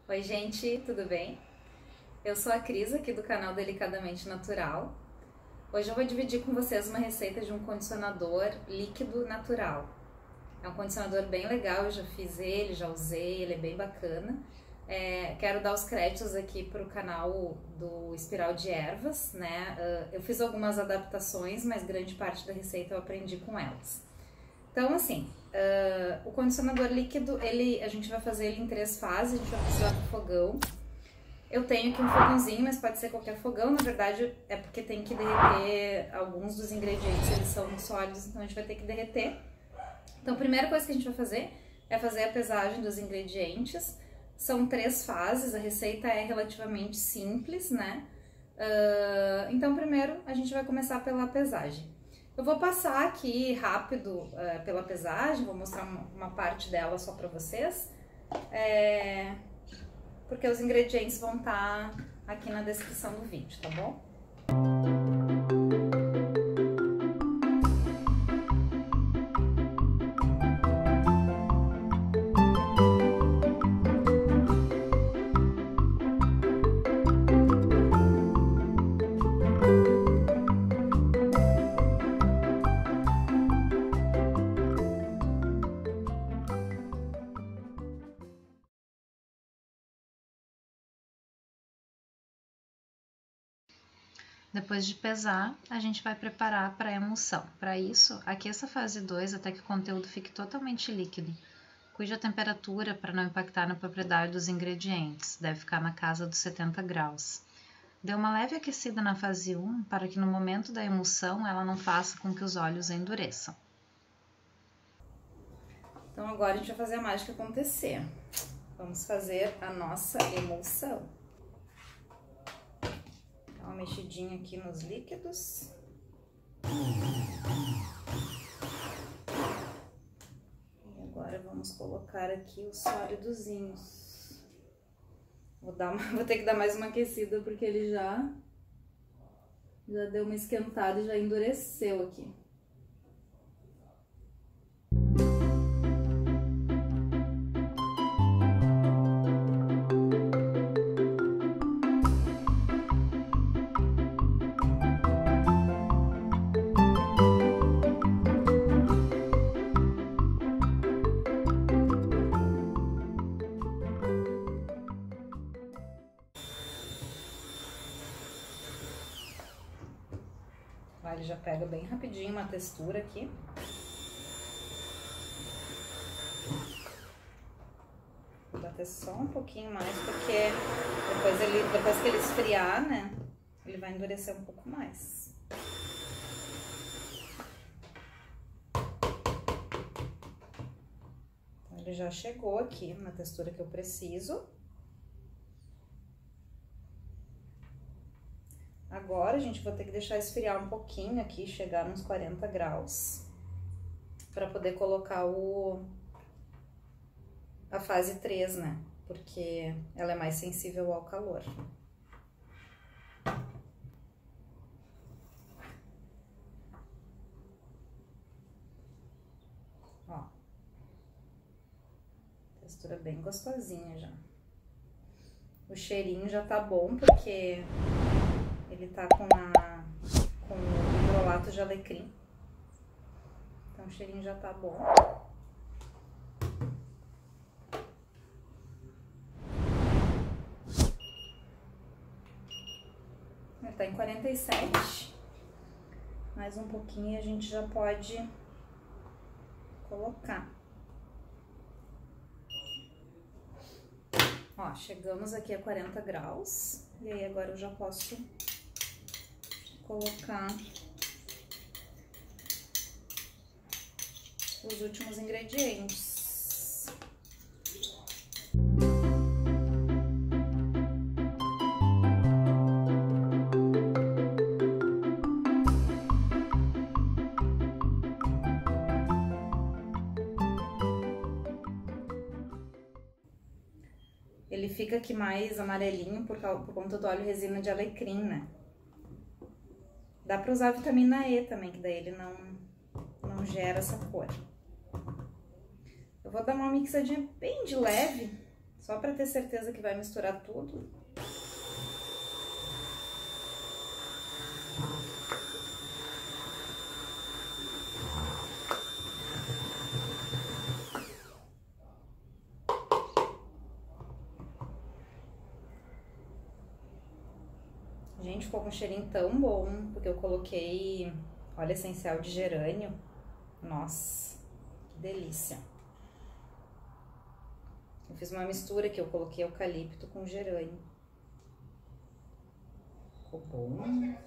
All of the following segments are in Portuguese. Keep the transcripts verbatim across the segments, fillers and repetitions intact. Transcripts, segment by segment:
Oi gente, tudo bem? Eu sou a Cris aqui do canal Delicadamente Natural. Hoje eu vou dividir com vocês uma receita de um condicionador líquido natural. É um condicionador bem legal, eu já fiz ele, já usei, ele é bem bacana. É, quero dar os créditos aqui para o canal do Espiral de Ervas, né? Eu fiz algumas adaptações, mas grande parte da receita eu aprendi com elas. Então, assim, uh, o condicionador líquido, ele, a gente vai fazer ele em três fases, a gente vai precisar do fogão. Eu tenho aqui um fogãozinho, mas pode ser qualquer fogão, na verdade é porque tem que derreter alguns dos ingredientes, eles são sólidos, então a gente vai ter que derreter. Então, a primeira coisa que a gente vai fazer é fazer a pesagem dos ingredientes. São três fases, a receita é relativamente simples, né? Uh, então, primeiro a gente vai começar pela pesagem. Eu vou passar aqui rápido uh, pela pesagem, vou mostrar uma, uma parte dela só para vocês, é, porque os ingredientes vão estar aqui na descrição do vídeo, tá bom? Depois de pesar, a gente vai preparar para a emulsão. Para isso, aqueça a fase dois até que o conteúdo fique totalmente líquido. Cuide a temperatura para não impactar na propriedade dos ingredientes, deve ficar na casa dos setenta graus. Dê uma leve aquecida na fase um para que no momento da emulsão ela não faça com que os óleos endureçam. Então agora a gente vai fazer a mágica acontecer. Vamos fazer a nossa emulsão. Uma mexidinha aqui nos líquidos. E agora vamos colocar aqui os sólidozinhos. Vou, dar uma, vou ter que dar mais uma aquecida porque ele já, já deu uma esquentada e já endureceu aqui. Ele já pega bem rapidinho uma textura aqui. Vou bater só um pouquinho mais, porque depois, ele, depois que ele esfriar, né, ele vai endurecer um pouco mais. Então, ele já chegou aqui na textura que eu preciso. Agora, a gente vai ter que deixar esfriar um pouquinho aqui, chegar nos quarenta graus, para poder colocar o, a fase três, né? Porque ela é mais sensível ao calor. Ó, textura bem gostosinha já. O cheirinho já tá bom, porque ele tá com, a, com o hidrolato de alecrim. Então o cheirinho já tá bom. Ele tá em quarenta e sete. Mais um pouquinho e a gente já pode colocar. Ó, chegamos aqui a quarenta graus. E aí agora eu já posso colocar os últimos ingredientes. Ele fica aqui mais amarelinho por, por conta do óleo resina de alecrim, né? Dá pra usar a vitamina E também, que daí ele não, não gera essa cor. Eu vou dar uma mixadinha bem de leve, Só para ter certeza que vai misturar tudo. Gente, ficou com um cheirinho tão bom, porque eu coloquei óleo essencial de gerânio. Nossa, que delícia. Eu fiz uma mistura que eu coloquei eucalipto com gerânio. Ficou bom.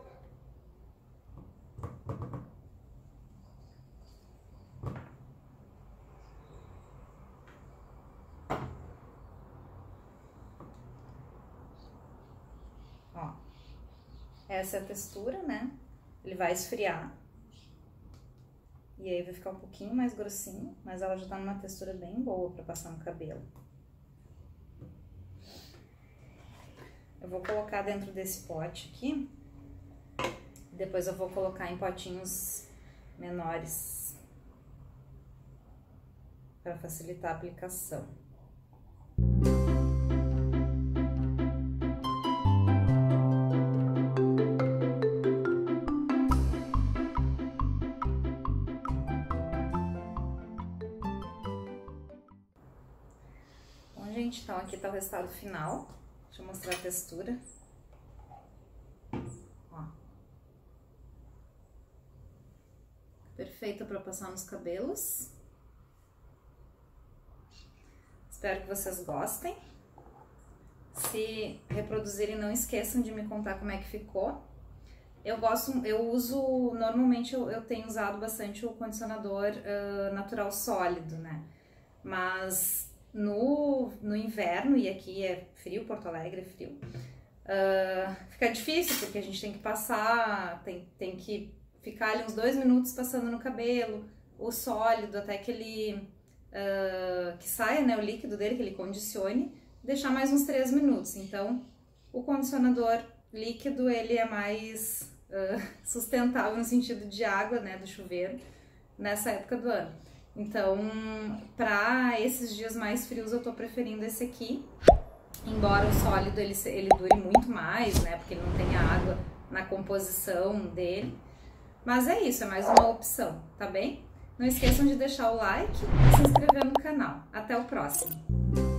Ó, essa é a textura, né? Ele vai esfriar. E aí vai ficar um pouquinho mais grossinho, mas ela já tá numa textura bem boa pra passar no cabelo. Eu vou colocar dentro desse pote aqui. Depois eu vou colocar em potinhos menores para facilitar a aplicação. Bom, gente, então aqui tá o resultado final. Deixa eu mostrar a textura. Ó. Perfeita para passar nos cabelos. Espero que vocês gostem. Se reproduzirem, não esqueçam de me contar como é que ficou. Eu gosto, eu uso, normalmente eu, eu tenho usado bastante o condicionador uh, natural sólido, né? Mas no, no inverno, e aqui é frio, Porto Alegre é frio, uh, fica difícil porque a gente tem que passar, tem, tem que ficar ali uns dois minutos passando no cabelo, o sólido, até que ele, uh, que saia, né, o líquido dele, que ele condicione, deixar mais uns três minutos. Então, o condicionador líquido, ele é mais uh, sustentável no sentido de água, né, do chuveiro, nessa época do ano. Então, para esses dias mais frios, eu tô preferindo esse aqui, embora o sólido ele, ele dure muito mais, né, porque ele não tem água na composição dele. Mas é isso, é mais uma opção, tá bem? Não esqueçam de deixar o like e se inscrever no canal. Até o próximo!